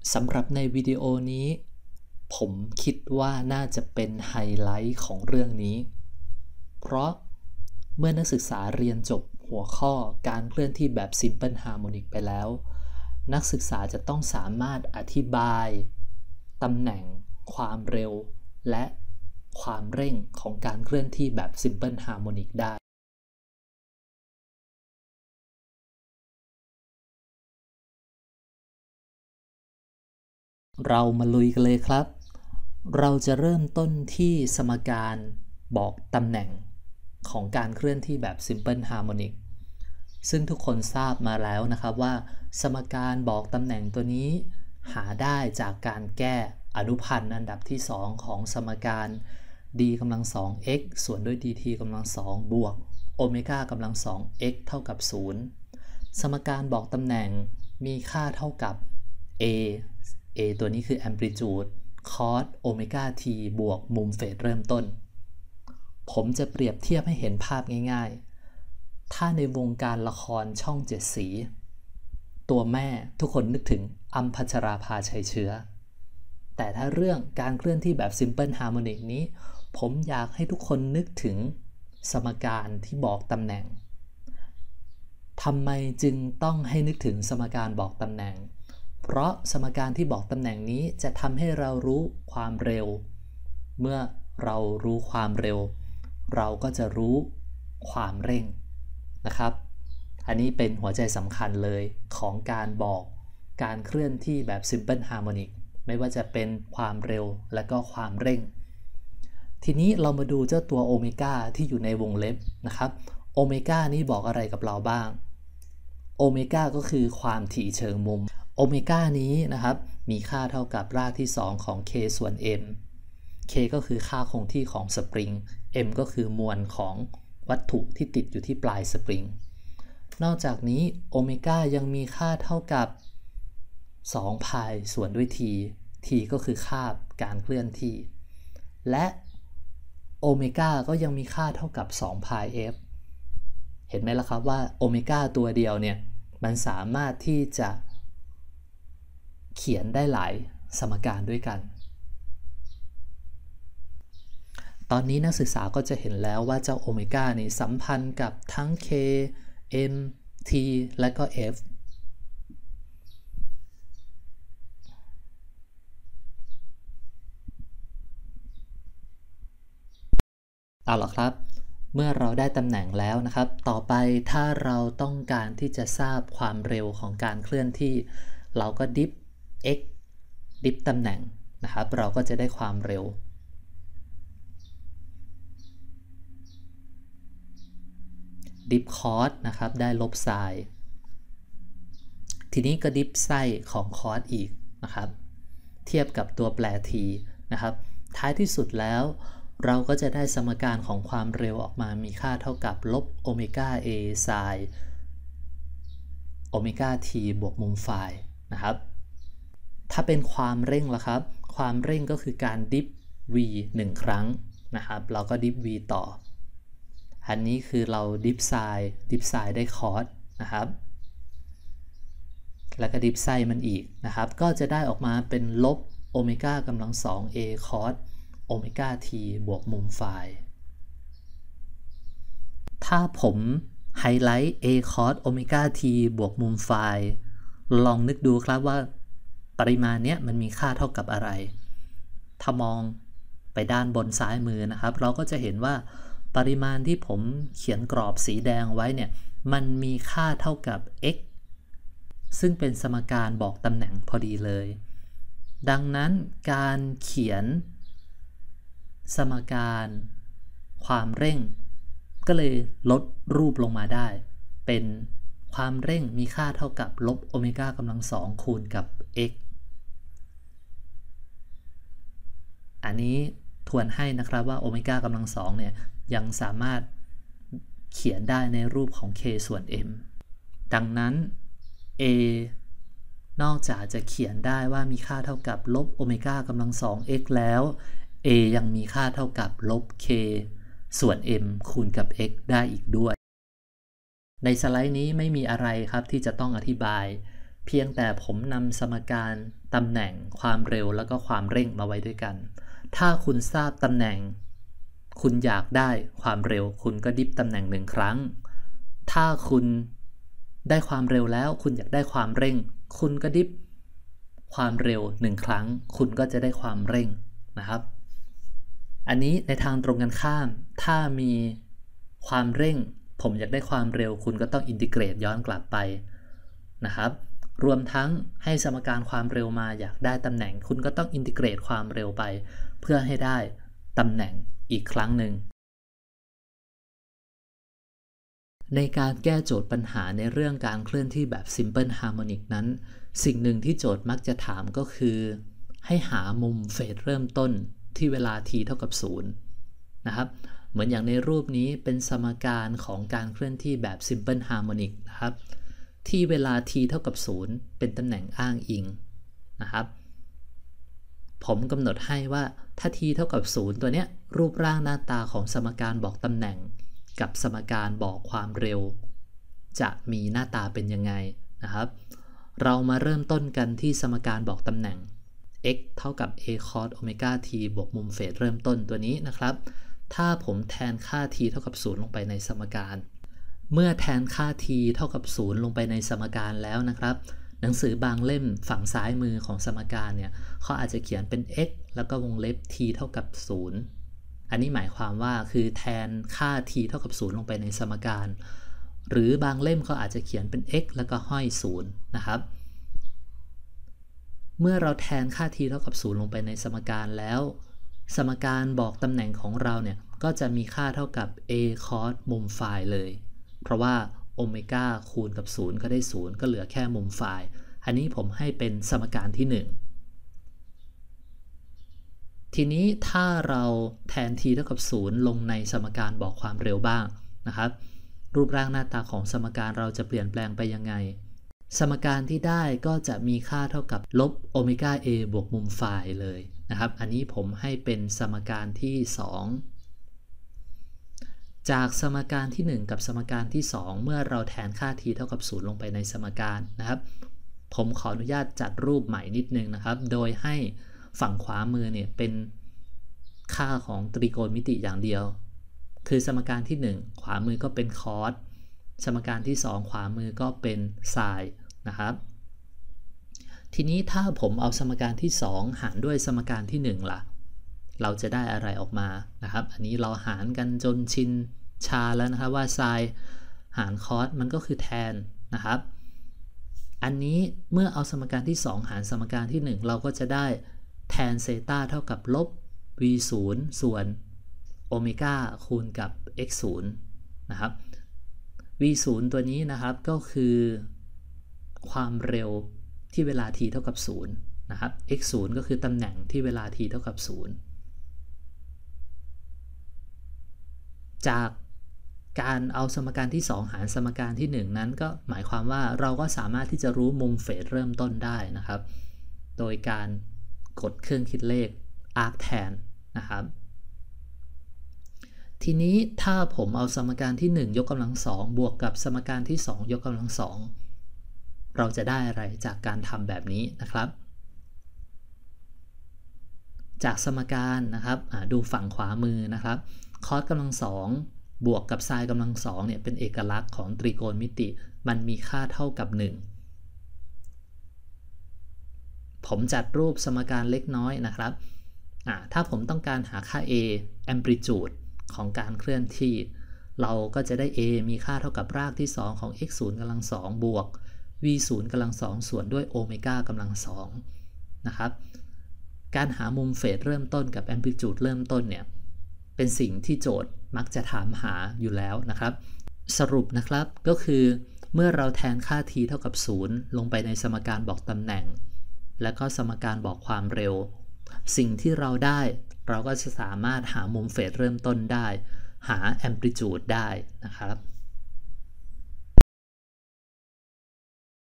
สำหรับในวิดีโอนี้ผมคิดว่าน่าจะเป็นไฮไลท์ของเรื่องนี้เพราะเมื่อนักศึกษาเรียนจบหัวข้อการเคลื่อนที่แบบ Simple Harmonic ไปแล้วนักศึกษาจะต้องสามารถอธิบายตำแหน่งความเร็วและความเร่งของการเคลื่อนที่แบบ Simple Harmonic ได้เรามาลุยกันเลยครับเราจะเริ่มต้นที่สมการบอกตำแหน่งของการเคลื่อนที่แบบ Simple Harmonic ซึ่งทุกคนทราบมาแล้วนะครับว่าสมการบอกตำแหน่งตัวนี้หาได้จากการแก้อนุพันธ์อันดับที่2ของสมการ d กำลัง2 x ส่วนด้วย dt กำลัง2บวกโอเมก้ากำลัง2 x เท่ากับ0สมการบอกตำแหน่งมีค่าเท่ากับ a ตัวนี้คือ amplitude cos โอเมก้า t บวกมุมเฟสเริ่มต้นผมจะเปรียบเทียบให้เห็นภาพง่ายๆถ้าในวงการละครช่อง7สีตัวแม่ทุกคนนึกถึงอัมพัชราภาชัยเชื้อแต่ถ้าเรื่องการเคลื่อนที่แบบ Simple Harmonic นี้ผมอยากให้ทุกคนนึกถึงสมการที่บอกตำแหน่งทำไมจึงต้องให้นึกถึงสมการบอกตำแหน่งเพราะสมการที่บอกตำแหน่งนี้จะทำให้เรารู้ความเร็วเมื่อเรารู้ความเร็วเราก็จะรู้ความเร่งนะครับอันนี้เป็นหัวใจสำคัญเลยของการบอกการเคลื่อนที่แบบ Simple Harmonic ไม่ว่าจะเป็นความเร็วและก็ความเร่งทีนี้เรามาดูเจ้าตัวโอเมก้าที่อยู่ในวงเล็บนะครับโอเมก้านี้บอกอะไรกับเราบ้างโอเมก้าก็คือความถี่เชิงมุมโอเมก้านี้นะครับมีค่าเท่ากับรากที่2ของ k ส่วน m k ก็คือค่าคงที่ของสปริง m ก็คือมวลของวัตถุที่ติดอยู่ที่ปลายสปริงนอกจากนี้โอเมก้ายังมีค่าเท่ากับ2 พายส่วนด้วย t t ก็คือค่าการเคลื่อนที่และโอเมก้าก็ยังมีค่าเท่ากับ2 พาย f เห็นไหมล่ะครับว่าโอเมก้าตัวเดียวเนี่ยมันสามารถที่จะเขียนได้หลายสมการด้วยกันตอนนี้นักศึกษาก็จะเห็นแล้วว่าเจ้าโอเมก้านี่สัมพันธ์กับทั้ง k m t และก็ f เอาล่ะครับเมื่อเราได้ตำแหน่งแล้วนะครับต่อไปถ้าเราต้องการที่จะทราบความเร็วของการเคลื่อนที่เราก็ดิฟ x ดิฟตำแหน่งนะครับเราก็จะได้ความเร็วดิฟคอสนะครับได้ลบไซน์ทีนี้ก็ดิฟไส้ของคอสอีกนะครับเทียบกับตัวแปร t นะครับท้ายที่สุดแล้วเราก็จะได้สมการของความเร็วออกมามีค่าเท่ากับลบโอเมก้า a ไซน์โอเมก้า t บวกมุมไฟนะครับถ้าเป็นความเร่งล่ะครับความเร่งก็คือการดิฟ v 1 ครั้งนะครับเราก็ดิฟ v ต่ออันนี้คือเราดิฟไซน์ได้คอสนะครับแล้วก็ดิฟไซน์มันอีกนะครับก็จะได้ออกมาเป็นลบโอเมก้ากำลัง2 a คอสโอเมก้า t บวกมุมไฟถ้าผมไฮไลท์ a คอสโอเมก้า t บวกมุมไฟลองนึกดูครับว่าปริมาณเนี้ยมันมีค่าเท่ากับอะไรถ้ามองไปด้านบนซ้ายมือนะครับเราก็จะเห็นว่าปริมาณที่ผมเขียนกรอบสีแดงไว้เนี่ยมันมีค่าเท่ากับ x ซึ่งเป็นสมการบอกตำแหน่งพอดีเลยดังนั้นการเขียนสมการความเร่งก็เลยลดรูปลงมาได้เป็นความเร่งมีค่าเท่ากับลบโอเมก้ากำลัง2คูณกับ x อันนี้ทวนให้นะครับว่าโอเมก้ากำลัง2เนี่ยยังสามารถเขียนได้ในรูปของ k ส่วน m ดังนั้น a นอกจากจะเขียนได้ว่ามีค่าเท่ากับลบโอเมก้ากำลัง2 x แล้ว a ยังมีค่าเท่ากับลบ k ส่วน m คูณกับ x ได้อีกด้วยในสไลด์นี้ไม่มีอะไรครับที่จะต้องอธิบายเพียงแต่ผมนำสมการตำแหน่งความเร็วแล้วก็ความเร่งมาไว้ด้วยกันถ้าคุณทราบตำแหน่งคุณอยากได้ความเร็วคุณก็ดิฟตำแหน่ง1ครั้งถ้าคุณได้ความเร็วแล้วคุณอยากได้ความเร่งคุณก็ดิฟความเร็ว1ครั้งคุณก็จะได้ความเร่งนะครับอันนี้ในทางตรงกันข้ามถ้ามีความเร่งผมอยากได้ความเร็วคุณก็ต้องอินทิเกรตย้อนกลับไปนะครับรวมทั้งให้สมการความเร็วมาอยากได้ตำแหน่งคุณก็ต้องอินทิเกรตความเร็วไปเพื่อให้ได้ตำแหน่งอีกครั้งหนึ่งในการแก้โจทย์ปัญหาในเรื่องการเคลื่อนที่แบบ Simple Harmonic นั้นสิ่งหนึ่งที่โจทย์มักจะถามก็คือให้หามุมเฟสเริ่มต้นที่เวลา t เท่ากับ0นะครับเหมือนอย่างในรูปนี้เป็นสมการของการเคลื่อนที่แบบ Simple Harmonic นะครับที่เวลา t เท่ากับ0เป็นตำแหน่งอ้างอิงนะครับผมกำหนดให้ว่าถ้า t เท่ากับ0ตัวเนี้ยรูปร่างหน้าตาของสมการบอกตำแหน่งกับสมการบอกความเร็วจะมีหน้าตาเป็นยังไงนะครับเรามาเริ่มต้นกันที่สมการบอกตำแหน่ง x เท่ากับ a cos โอเมก้า t บวกมุมเฟสเริ่มต้นตัวนี้นะครับถ้าผมแทนค่า t เท่ากับ0ลงไปในสมการเมื่อแทนค่า t เท่ากับ0ลงไปในสมการแล้วนะครับหนังสือบางเล่มฝั่งซ้ายมือของสมการเนี่ยเขาอาจจะเขียนเป็น x แล้วก็วงเล็บ t เท่ากับ0อันนี้หมายความว่าคือแทนค่า t เท่ากับ0ลงไปในสมการหรือบางเล่มเขาอาจจะเขียนเป็น x แล้วก็ห้อย0นะครับเมื่อเราแทนค่า t เท่ากับ0ลงไปในสมการแล้วสมการบอกตำแหน่งของเราเนี่ยก็จะมีค่าเท่ากับ a cos มุมไฟล์เลยเพราะว่าโอเมก้าคูณกับ0ก็ได้0ก็เหลือแค่มุมไฟล์อันนี้ผมให้เป็นสมการที่1ทีนี้ถ้าเราแทน t เท่ากับ0ลงในสมการบอกความเร็วบ้างนะครับรูปร่างหน้าตาของสมการเราจะเปลี่ยนแปลงไปยังไงสมการที่ได้ก็จะมีค่าเท่ากับลบโอเมก้า a บวกมุมไฟล์เลยนะครับอันนี้ผมให้เป็นสมการที่2จากสมการที่1กับสมการที่2เมื่อเราแทนค่า t เท่ากับ0ลงไปในสมการนะครับผมขออนุญาตจัดรูปใหม่นิดนึงนะครับโดยให้ฝั่งขวามือเนี่ยเป็นค่าของตรีโกณมิติอย่างเดียวคือสมการที่1ขวามือก็เป็นคอสสมการที่2ขวามือก็เป็นไซน์นะครับทีนี้ถ้าผมเอาสมการที่2หารด้วยสมการที่1ล่ะเราจะได้อะไรออกมานะครับอันนี้เราหารกันจนชินชาแล้วนะครับว่าไซน์หารคอสมันก็คือแทนนะครับอันนี้เมื่อเอาสมการที่2หารสมการที่1เราก็จะได้แทนเซตาเท่ากับลบ v0 ส่วนโอเมก้าคูณกับ x0 นะครับ v0 ตัวนี้นะครับก็คือความเร็วที่เวลา t เท่ากับ0นะครับ x0 ก็คือตำแหน่งที่เวลา t เท่ากับ0จากการเอาสมการที่2หารสมการที่1นั้นก็หมายความว่าเราก็สามารถที่จะรู้มุมเฟสเริ่มต้นได้นะครับโดยการกดเครื่องคิดเลข arc แทนนะครับทีนี้ถ้าผมเอาสมการที่1ยกกำลัง2บวกกับสมการที่2ยกกำลัง2เราจะได้อะไรจากการทำแบบนี้นะครับจากสมการนะครับดูฝั่งขวามือนะครับคอสกำลัง2บวกกับไซน์กำลัง2เนี่ยเป็นเอกลักษณ์ของตรีโกณมิติมันมีค่าเท่ากับ1ผมจัดรูปสมการเล็กน้อยนะครับถ้าผมต้องการหาค่า a amplitude ของการเคลื่อนที่เราก็จะได้ a มีค่าเท่ากับรากที่2ของ x0 กำลัง2บวก v0 กำลัง2ส่วนด้วยโอเมก้ากำลัง2นะครับการหามุมเฟสเริ่มต้นกับ amplitude เริ่มต้นเนี่ยเป็นสิ่งที่โจทย์มักจะถามหาอยู่แล้วนะครับสรุปนะครับก็คือเมื่อเราแทนค่า t เท่ากับ0ลงไปในสมการบอกตำแหน่งและก็สมการบอกความเร็วสิ่งที่เราได้เราก็จะสามารถหามุมเฟสเริ่มต้นได้หา amplitude ได้นะครับ